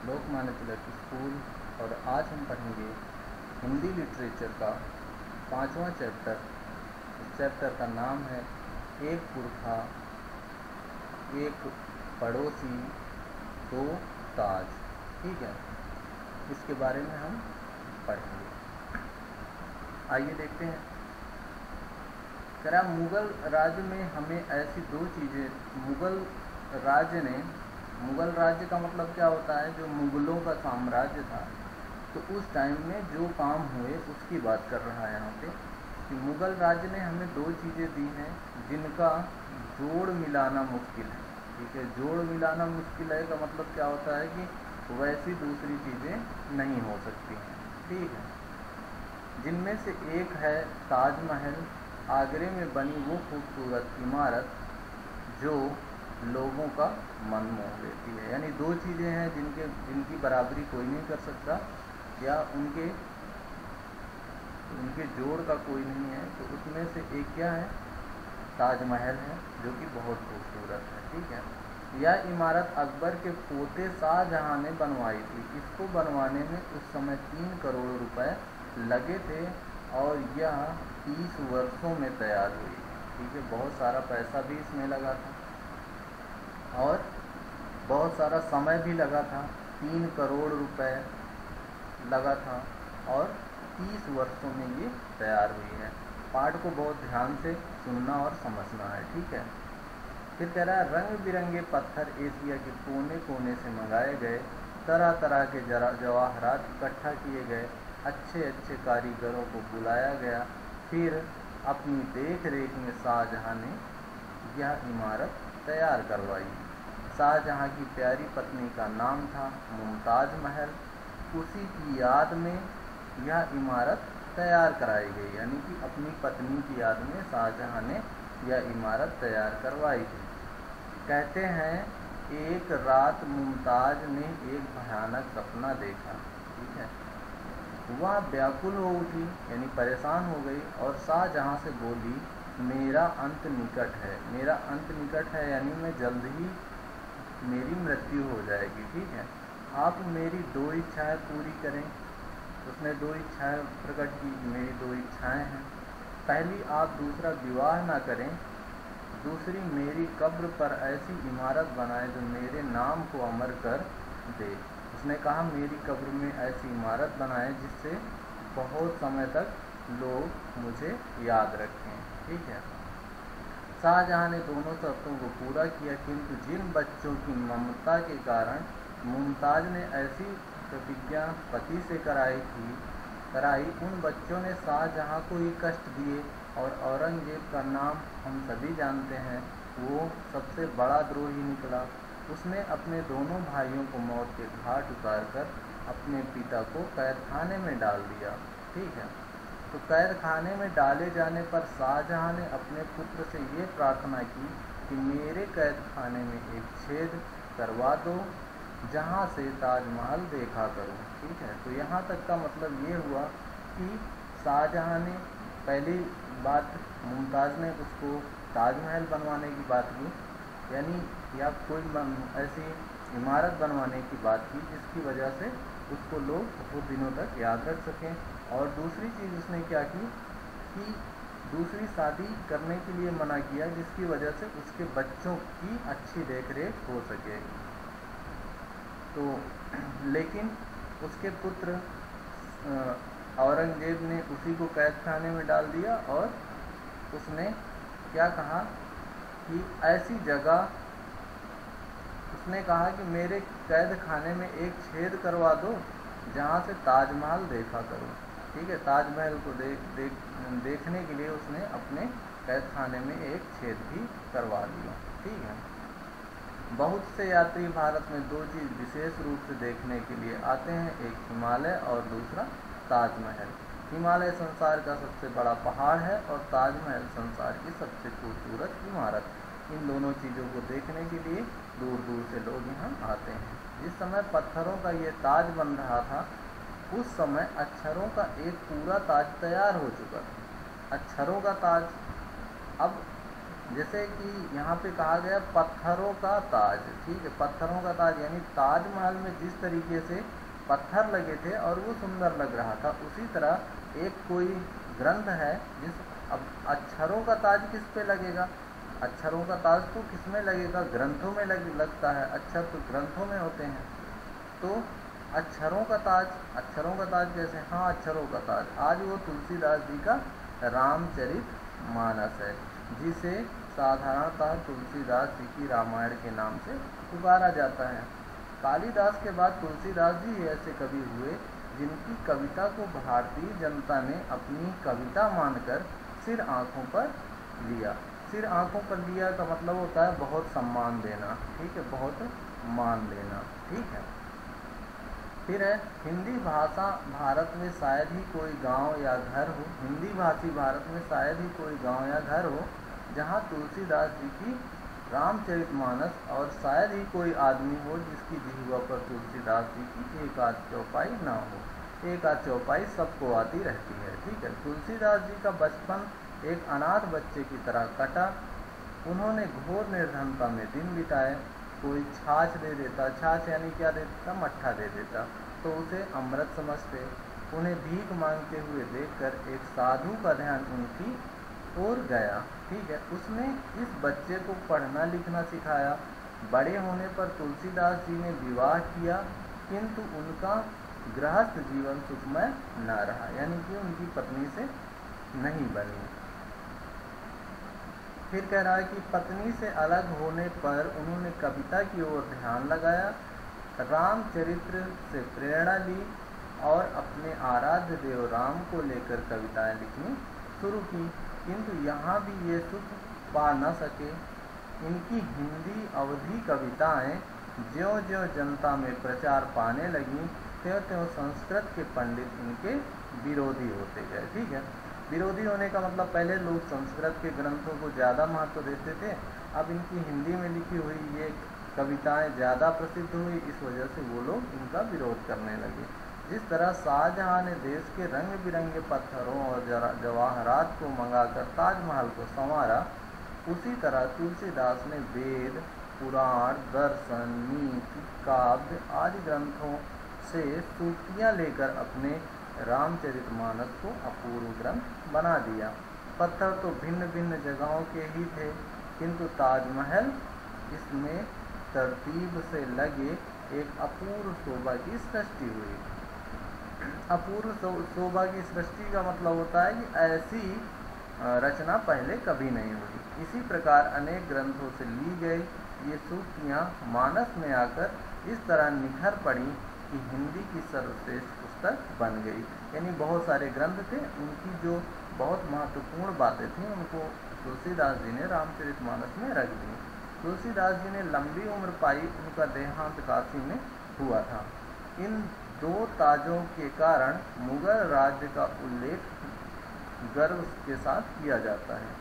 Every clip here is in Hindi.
लोकमान्य तिलक स्कूल। और आज हम पढ़ेंगे हिंदी लिटरेचर का 5वां चैप्टर। इस चैप्टर का नाम है एक पुरखा, एक पड़ोसी, दो ताज। ठीक है, इसके बारे में हम पढ़ेंगे। आइए देखते हैं। कह रहा मुगल राज्य में हमें ऐसी दो चीज़ें, मुगल राज्य का मतलब क्या होता है, जो मुगलों का साम्राज्य था, तो उस टाइम में जो काम हुए उसकी बात कर रहा है यहाँ पे कि मुगल राज्य ने हमें दो चीज़ें दी हैं जिनका जोड़ मिलाना मुश्किल है। ठीक है, जोड़ मिलाना मुश्किल है का मतलब क्या होता है कि वैसी दूसरी चीज़ें नहीं हो सकती हैं। ठीक है, जिनमें से एक है ताजमहल, आगरे में बनी वो खूबसूरत इमारत जो लोगों का मन मोह लेती है। यानी दो चीज़ें हैं जिनकी बराबरी कोई नहीं कर सकता या उनके जोड़ का कोई नहीं है। तो उसमें से एक क्या है, ताजमहल है जो कि बहुत खूबसूरत है। ठीक है, यह इमारत अकबर के पोते शाहजहां ने बनवाई थी। इसको बनवाने में उस समय 3 करोड़ रुपए लगे थे और यह 30 वर्षों में तैयार हुई। ठीक है, बहुत सारा पैसा भी इसमें लगा था और बहुत सारा समय भी लगा था। 3 करोड़ रुपए लगा था और 30 वर्षों में ये तैयार हुई है। पाठ को बहुत ध्यान से सुनना और समझना है। ठीक है, फिर कह रहा है रंग बिरंगे पत्थर एशिया के कोने कोने से मंगाए गए, तरह तरह के जवाहरात इकट्ठा किए गए, अच्छे अच्छे कारीगरों को बुलाया गया। फिर अपनी देख रेख में शाहजहां ने यह इमारत तैयार करवाई। शाहजहां की प्यारी पत्नी का नाम था मुमताज महल। उसी की याद में यह इमारत तैयार कराई गई, यानी कि अपनी पत्नी की याद में शाहजहां ने यह इमारत तैयार करवाई थी। कहते हैं एक रात मुमताज ने एक भयानक सपना देखा। ठीक है, वह व्याकुल हो उठी, यानी परेशान हो गई और शाहजहां से बोली मेरा अंत निकट है। मेरा अंत निकट है यानी मैं जल्द ही मेरी मृत्यु हो जाएगी। ठीक है, आप मेरी 2 इच्छाएं पूरी करें। उसने 2 इच्छाएं प्रकट की, मेरी 2 इच्छाएं हैं। पहली, आप दूसरा विवाह ना करें। दूसरी, मेरी कब्र पर ऐसी इमारत बनाए जो मेरे नाम को अमर कर दे। उसने कहा मेरी कब्र में ऐसी इमारत बनाए जिससे बहुत समय तक लोग मुझे याद रखें। ठीक है, शाहजहां ने दोनों शर्तों को पूरा किया, किंतु जिन बच्चों की ममता के कारण मुमताज ने ऐसी प्रतिज्ञा पति से कराई, उन बच्चों ने शाहजहां को ही कष्ट दिए और औरंगजेब का नाम हम सभी जानते हैं, वो सबसे बड़ा द्रोही निकला। उसने अपने दोनों भाइयों को मौत के घाट उतारकर अपने पिता को कैदखाने में डाल दिया। ठीक है, तो कैदखाने में डाले जाने पर शाहजहां ने अपने पुत्र से ये प्रार्थना की कि मेरे कैदखाने में एक छेद करवा दो जहाँ से ताजमहल देखा करूँ। ठीक है, तो यहाँ तक का मतलब ये हुआ कि शाहजहां ने पहली बात, मुमताज़ ने उसको ताजमहल बनवाने की बात की, यानी या कोई ऐसी इमारत बनवाने की बात की जिसकी वजह से उसको लोग बहुत दिनों तक याद रख सकें। और दूसरी चीज़ उसने क्या की कि दूसरी शादी करने के लिए मना किया जिसकी वजह से उसके बच्चों की अच्छी देखरेख हो सके। तो लेकिन उसके पुत्र औरंगजेब ने उसी को कैदखाने में डाल दिया और उसने क्या कहा कि ऐसी जगह, उसने कहा कि मेरे कैद खाने में एक छेद करवा दो जहाँ से ताजमहल देखा करूँ। ठीक है, ताजमहल को देखने के लिए उसने अपने कैद खाने में एक छेद भी करवा दिया। ठीक है, बहुत से यात्री भारत में 2 चीज़ विशेष रूप से देखने के लिए आते हैं, एक हिमालय और दूसरा ताजमहल। हिमालय संसार का सबसे बड़ा पहाड़ है और ताजमहल संसार की सबसे खूबसूरत इमारत। इन दोनों चीज़ों को देखने के लिए दूर दूर से लोग यहाँ आते हैं। जिस समय पत्थरों का ये ताज बन रहा था उस समय अक्षरों का एक पूरा ताज तैयार हो चुका था। अक्षरों का ताज, अब जैसे कि यहाँ पे कहा गया पत्थरों का ताज, ठीक है, पत्थरों का ताज यानी ताजमहल में जिस तरीके से पत्थर लगे थे और वो सुंदर लग रहा था, उसी तरह एक कोई ग्रंथ है जिस अब अक्षरों का ताज किस पे लगेगा, अक्षरों का ताज तो किस में लगेगा, ग्रंथों में लगता है, अक्षर तो ग्रंथों में होते हैं, तो अक्षरों का ताज कैसे, हाँ अक्षरों का ताज, आज वो तुलसीदास जी का रामचरितमानस है, जिसे साधारणतः तुलसीदास जी की रामायण के नाम से पुकारा जाता है। कालिदास के बाद तुलसीदास जी ऐसे कवि हुए जिनकी कविता को भारतीय जनता ने अपनी कविता मानकर सिर आंखों पर लिया। सिर आंखों पर लिया का मतलब होता है बहुत सम्मान देना, ठीक है, बहुत मान लेना, ठीक है। फिर है हिंदी भाषा भारत में शायद ही कोई गांव या घर हो, हिंदी भाषी भारत में शायद ही कोई गांव या घर हो जहां तुलसीदास जी की रामचरितमानस और शायद ही कोई आदमी हो जिसकी जिह्वा पर तुलसीदास जी की एक आध चौपाई ना हो। एक आध चौपाई सबको आती रहती है, ठीक है। तुलसीदास जी का बचपन एक अनाथ बच्चे की तरह कटा। उन्होंने घोर निर्धनता में दिन बिताए। कोई छाछ दे देता, छाछ यानी क्या दे देता, मट्ठा दे देता, तो उसे अमृत समझते। उन्हें भीख मांगते हुए देखकर एक साधु का ध्यान उनकी ओर गया, ठीक है। उसने इस बच्चे को पढ़ना लिखना सिखाया। बड़े होने पर तुलसीदास जी ने विवाह किया, किंतु उनका गृहस्थ जीवन सुखमय न रहा, यानी कि उनकी पत्नी से नहीं बनी। फिर कह रहा है कि पत्नी से अलग होने पर उन्होंने कविता की ओर ध्यान लगाया, रामचरित्र से प्रेरणा ली और अपने आराध्य देव राम को लेकर कविताएं लिखनी शुरू की, किंतु यहाँ भी ये सुख पा न सके। इनकी हिंदी अवधी कविताएं ज्यों-ज्यों जनता में प्रचार पाने लगी, त्यों-त्यों संस्कृत के पंडित इनके विरोधी होते गए, ठीक है। विरोधी होने का मतलब पहले लोग संस्कृत के ग्रंथों को ज़्यादा महत्व देते थे, अब इनकी हिंदी में लिखी हुई ये कविताएं ज़्यादा प्रसिद्ध हुई, इस वजह से वो लोग इनका विरोध करने लगे। जिस तरह शाहजहां ने देश के रंग बिरंगे पत्थरों और जवाहरात को मंगाकर ताजमहल को संवारा, उसी तरह तुलसीदास ने वेद, पुराण, दर्शन, नीति, काव्य आदि ग्रंथों से सूक्तियाँ लेकर अपने रामचरितमानस को अपूर्व ग्रंथ बना दिया। पत्थर तो भिन्न भिन्न जगहों के ही थे, किंतु ताजमहल इसमें तरतीब से लगे एक अपूर्व शोभा की सृष्टि हुई। अपूर्व शोभा की सृष्टि का मतलब होता है कि ऐसी रचना पहले कभी नहीं हुई। इसी प्रकार अनेक ग्रंथों से ली गई ये सूक्तियाँ मानस में आकर इस तरह निखर पड़ी कि हिंदी की सर्वश्रेष्ठ पुस्तक बन गई। यानी बहुत सारे ग्रंथ थे, उनकी जो बहुत महत्वपूर्ण बातें थीं उनको तुलसीदास जी ने रामचरितमानस में रख दी। तुलसीदास जी ने लंबी उम्र पाई, उनका देहांत काशी में हुआ था। इन दो ताजों के कारण मुगल राज्य का उल्लेख गर्व के साथ किया जाता है।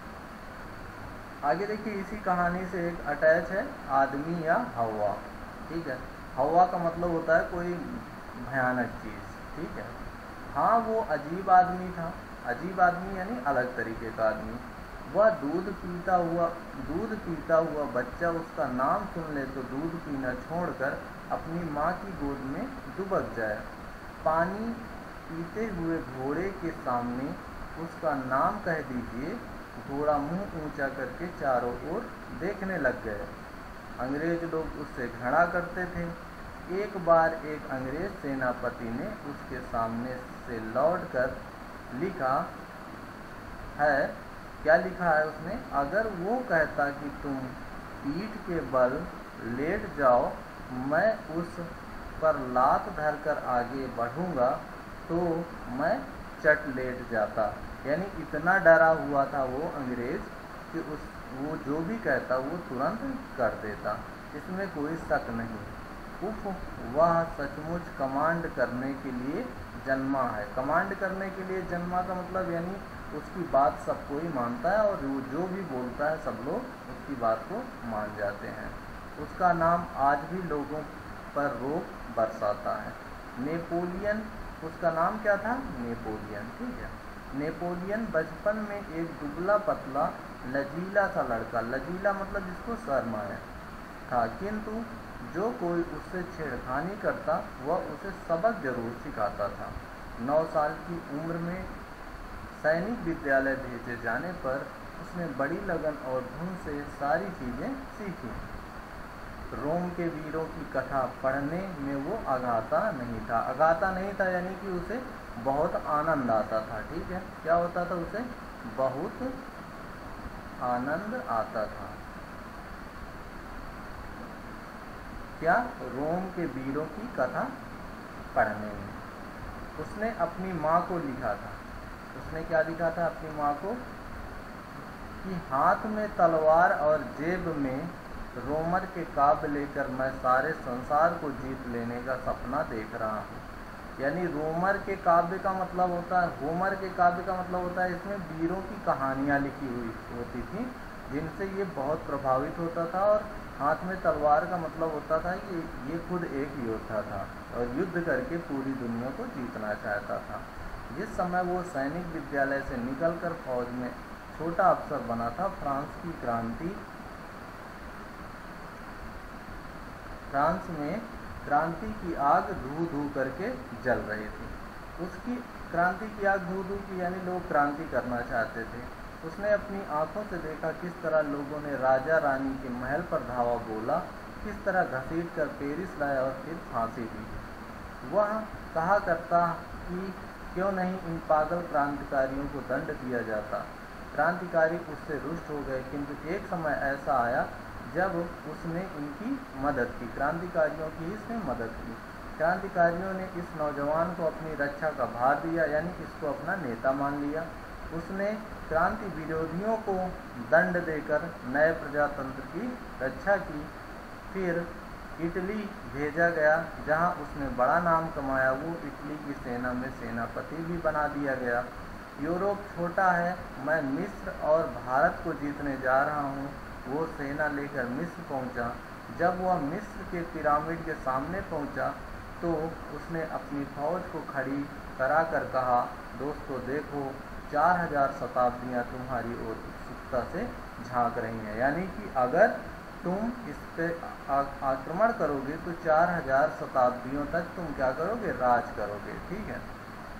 आगे देखिए, इसी कहानी से एक अटैच है आदमी या हवा, ठीक है। हवा का मतलब होता है कोई भयानक चीज़, ठीक है। हाँ, वो अजीब आदमी था। अजीब आदमी यानी अलग तरीके का आदमी। वह दूध पीता हुआ बच्चा उसका नाम सुन ले तो दूध पीना छोड़कर अपनी माँ की गोद में दुबक जाए। पानी पीते हुए घोड़े के सामने उसका नाम कह दीजिए, घोड़ा मुंह ऊंचा करके चारों ओर देखने लग गए। अंग्रेज लोग उससे घृणा करते थे। एक बार एक अंग्रेज सेनापति ने उसके सामने से लौटकर लिखा है, क्या लिखा है उसने, अगर वो कहता कि तुम पीठ के बल लेट जाओ, मैं उस पर लात धरकर आगे बढ़ूंगा, तो मैं चट लेट जाता। यानी इतना डरा हुआ था वो अंग्रेज कि वो जो भी कहता वो तुरंत कर देता, इसमें कोई शक नहीं। उफ, वह सचमुच कमांड करने के लिए जन्मा है। कमांड करने के लिए जन्मा का मतलब यानी उसकी बात सब कोई मानता है और वो जो भी बोलता है सब लोग उसकी बात को मान जाते हैं। उसका नाम आज भी लोगों पर रोब बरसाता है। नेपोलियन, उसका नाम क्या था, नेपोलियन, ठीक है। नेपोलियन बचपन में एक दुबला पतला लजीला सा लड़का, लजीला मतलब जिसको शर्म आए, था, किंतु जो कोई उससे छेड़खानी करता वह उसे सबक जरूर सिखाता था। 9 साल की उम्र में सैनिक विद्यालय भेजे जाने पर उसने बड़ी लगन और धुन से सारी चीज़ें सीखी। रोम के वीरों की कथा पढ़ने में वो अगाता नहीं था। अगाता नहीं था यानी कि उसे बहुत आनंद आता था। ठीक है, क्या होता था? उसे बहुत आनंद आता था। क्या? रोम के वीरों की कथा पढ़ने में। उसने अपनी माँ को लिखा था। उसने क्या लिखा था अपनी माँ को? कि हाथ में तलवार और जेब में रोमर के काव्य लेकर मैं सारे संसार को जीत लेने का सपना देख रहा हूँ। यानी रोमर के काव्य का मतलब होता है, होमर के काव्य का मतलब होता है इसमें वीरों की कहानियाँ लिखी हुई होती थी जिनसे ये बहुत प्रभावित होता था। और हाथ में तलवार का मतलब होता था कि ये खुद एक योद्धा था और युद्ध करके पूरी दुनिया को जीतना चाहता था। जिस समय वो सैनिक विद्यालय से निकलकर फौज में छोटा अफसर बना था, फ्रांस में क्रांति की आग धू धू करके जल रही थी। उसकी क्रांति की आग धू धू की यानी लोग क्रांति करना चाहते थे। उसने अपनी आंखों से देखा किस तरह लोगों ने राजा रानी के महल पर धावा बोला, किस तरह घसीट कर पेरिस लाया और फिर फांसी दी। वह कहा करता कि क्यों नहीं इन पागल क्रांतिकारियों को दंड दिया जाता। क्रांतिकारी उससे रुष्ट हो गए, किंतु एक समय ऐसा आया जब उसने इनकी मदद की, क्रांतिकारियों की इसने मदद की। क्रांतिकारियों ने इस नौजवान को अपनी रक्षा का भार दिया, यानी इसको अपना नेता मान लिया। उसने क्रांति विरोधियों को दंड देकर नए प्रजातंत्र की रक्षा की। फिर इटली भेजा गया जहां उसने बड़ा नाम कमाया। वो इटली की सेना में सेनापति भी बना दिया गया। यूरोप छोटा है, मैं मिस्र और भारत को जीतने जा रहा हूँ। वो सेना लेकर मिस्र पहुँचा। जब वह मिस्र के पिरामिड के सामने पहुँचा तो उसने अपनी फौज को खड़ी कराकर कहा, दोस्तों देखो 4000 शताब्दियाँ तुम्हारी ओर उत्सुकता से झांक रही हैं। यानी कि अगर तुम इस पर आक्रमण करोगे तो 4000 शताब्दियों तक तुम क्या करोगे? राज करोगे। ठीक है,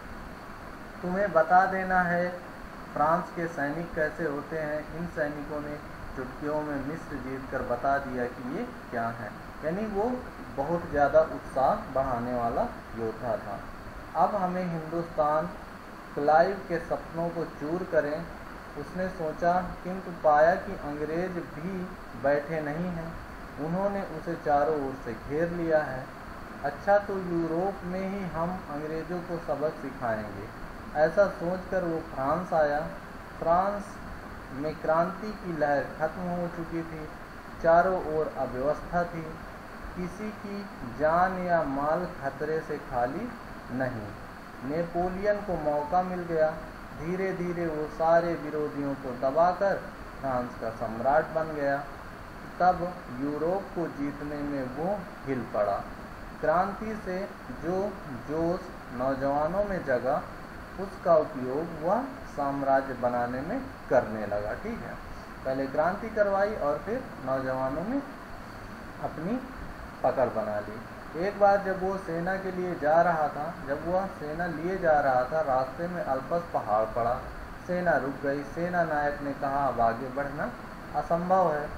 तुम्हें बता देना है फ्रांस के सैनिक कैसे होते हैं। इन सैनिकों ने चुटकियों में मिस्र जीतकर बता दिया कि ये क्या है। यानी वो बहुत ज़्यादा उत्साह बढ़ाने वाला योद्धा था। अब हमें हिंदुस्तान क्लाइव के सपनों को चूर करें, उसने सोचा, किंतु पाया कि अंग्रेज भी बैठे नहीं हैं। उन्होंने उसे चारों ओर से घेर लिया है। अच्छा, तो यूरोप में ही हम अंग्रेज़ों को सबक सिखाएंगे। ऐसा सोचकर वो फ्रांस आया। फ्रांस में क्रांति की लहर खत्म हो चुकी थी। चारों ओर अव्यवस्था थी, किसी की जान या माल खतरे से खाली नहीं। नेपोलियन को मौका मिल गया। धीरे धीरे वो सारे विरोधियों को दबाकर फ्रांस का सम्राट बन गया। तब यूरोप को जीतने में वो हिल पड़ा। क्रांति से जो जोश नौजवानों में जगा, उसका उपयोग वह साम्राज्य बनाने में करने लगा। ठीक है, पहले क्रांति करवाई और फिर नौजवानों में अपनी पकड़ बना ली। एक बार जब वो सेना के लिए जा रहा था, जब वह सेना लिए जा रहा था, रास्ते में अल्पस पहाड़ पड़ा। सेना रुक गई। सेना नायक ने कहा, अब आगे बढ़ना असंभव है।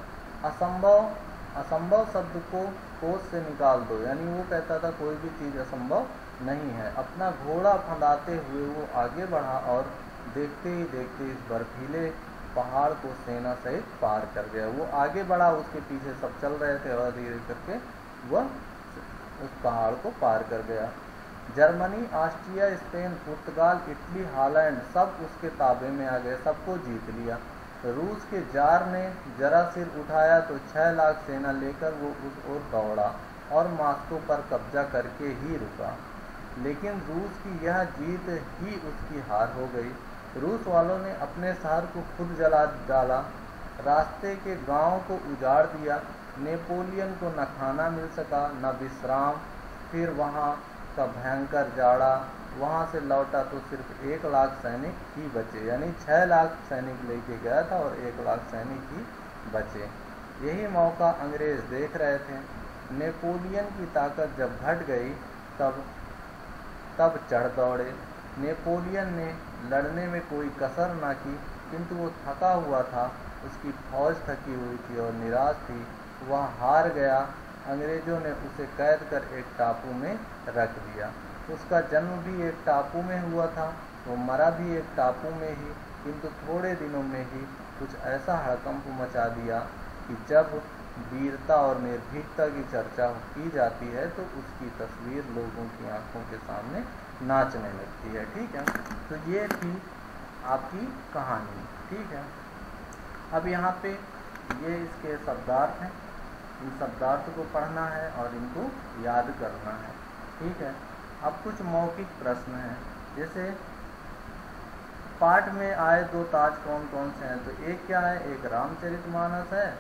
असंभव शब्द को कोष से निकाल दो। यानी वो कहता था कोई भी चीज़ असंभव नहीं है। अपना घोड़ा फंदाते हुए वो आगे बढ़ा और देखते ही देखते इस बर्फीले पहाड़ को सेना सहित पार कर गया। वो आगे बढ़ा, उसके पीछे सब चल रहे थे और धीरे करके वह उस पहाड़ को पार कर गया। जर्मनी, ऑस्ट्रिया, स्पेन, पुर्तगाल, इटली, हॉलैंड सब उसके ताबे में आ गए, सबको जीत लिया। रूस के जार ने जरा सिर उठाया तो 6 लाख सेना लेकर वो उस ओर दौड़ा और मॉस्को पर कब्जा करके ही रुका। लेकिन रूस की यह जीत ही उसकी हार हो गई। रूस वालों ने अपने शहर को खुद जला डाला, रास्ते के गांव को उजाड़ दिया। नेपोलियन को न खाना मिल सका न विश्राम। फिर वहां का भयंकर जाड़ा, वहाँ से लौटा तो सिर्फ 1 लाख सैनिक ही बचे, यानी 6 लाख सैनिक लेके गया था और 1 लाख सैनिक ही बचे। यही मौका अंग्रेज़ देख रहे थे। नेपोलियन की ताकत जब घट गई तब चढ़ दौड़े। नेपोलियन ने लड़ने में कोई कसर न की, किंतु वो थका हुआ था, उसकी फौज थकी हुई थी और निराश थी, वह हार गया। अंग्रेज़ों ने उसे कैद कर एक टापू में रख दिया। उसका जन्म भी एक टापू में हुआ था, वो मरा भी एक टापू में ही, किंतु थोड़े दिनों में ही कुछ ऐसा हड़कंप मचा दिया कि जब वीरता और निर्भीकता की चर्चा की जाती है तो उसकी तस्वीर लोगों की आंखों के सामने नाचने लगती है। ठीक है, तो ये थी आपकी कहानी। ठीक है, अब यहाँ पे ये इसके शब्दार्थ हैं, इन शब्दार्थ को पढ़ना है और इनको याद करना है। ठीक है, अब कुछ मौखिक प्रश्न हैं, जैसे पाठ में आए 2 ताज कौन कौन से हैं? तो एक क्या है, एक रामचरितमानस है,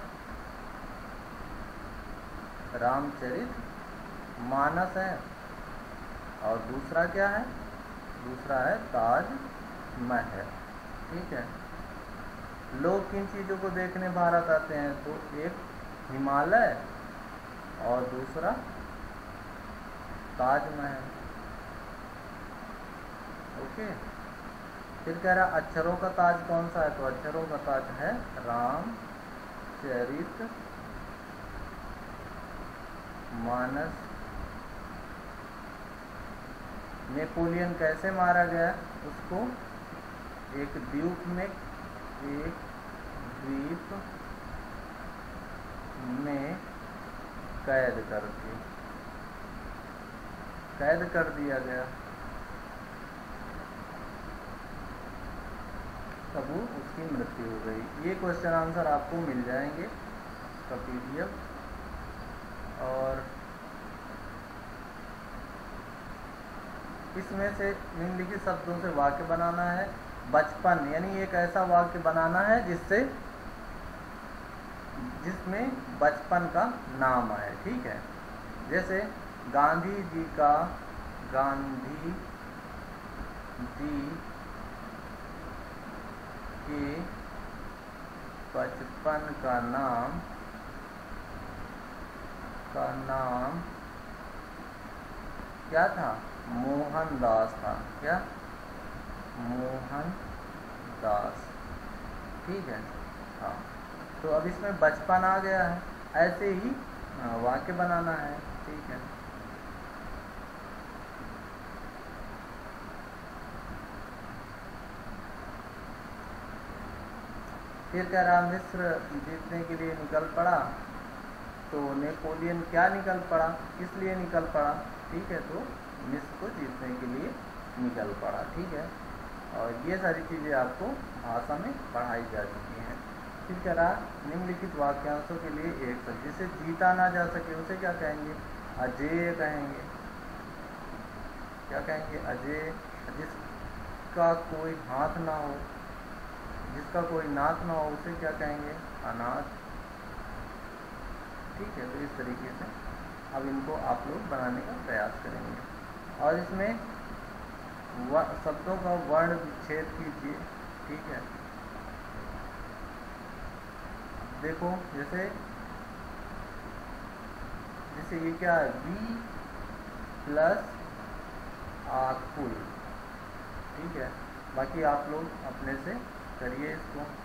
रामचरितमानस है, और दूसरा क्या है, दूसरा है ताजमहल। ठीक है, लोग किन चीज़ों को देखने भारत आते हैं? तो एक हिमालय और दूसरा ताजमहल। ओके, फिर कह रहा अक्षरों का ताज कौन सा है? तो अक्षरों का ताज है रामचरितमानस। नेपोलियन कैसे मारा गया? उसको एक द्वीप में कैद कर दिया गया, तब वो उसकी मृत्यु हो गई। ये क्वेश्चन आंसर आपको मिल जाएंगे का PDF। और इसमें से निम्नलिखित शब्दों से वाक्य बनाना है। बचपन, यानी एक ऐसा वाक्य बनाना है जिसमें बचपन का नाम आए। ठीक है, जैसे गांधी जी के बचपन का नाम क्या था? मोहनदास था। क्या? मोहनदास। ठीक है, हाँ, तो अब इसमें बचपन आ गया है, ऐसे ही वाक्य बनाना है। ठीक है, फिर कह रहा मिस्र जीतने के लिए निकल पड़ा। तो नेपोलियन क्या निकल पड़ा, किस लिए निकल पड़ा? ठीक है, तो मिस्र को जीतने के लिए निकल पड़ा। ठीक है, और ये सारी चीज़ें आपको भाषा में पढ़ाई जा चुकी हैं। फिर कह रहा निम्नलिखित वाक्यांशों के लिए एक शब्द, जिसे जीता ना जा सके उसे क्या कहेंगे? अजेय कहेंगे। क्या कहेंगे? अजेय। जिसका कोई हाथ ना हो, जिसका कोई नाक ना हो, उसे क्या कहेंगे? अनाथ। ठीक है, तो इस तरीके से अब इनको आप लोग बनाने का प्रयास करेंगे और इसमें शब्दों का वर्ण विच्छेद कीजिए। ठीक है, देखो जैसे ये क्या है? बी प्लस आकुल। ठीक है, बाकी आप लोग अपने से करिए इसको।